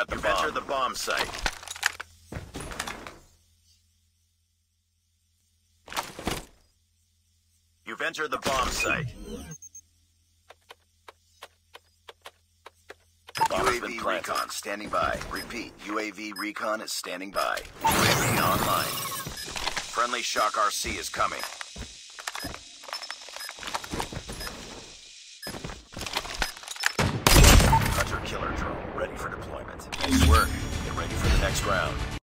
got the bomb. You've entered the bomb site. You've entered the bomb site. Bomb has been UAV planted. recon standing by. Repeat, UAV recon is standing by. UAV online. Friendly Shock RC is coming. Hunter killer drone ready for deployment. Nice work. Get ready for the next round.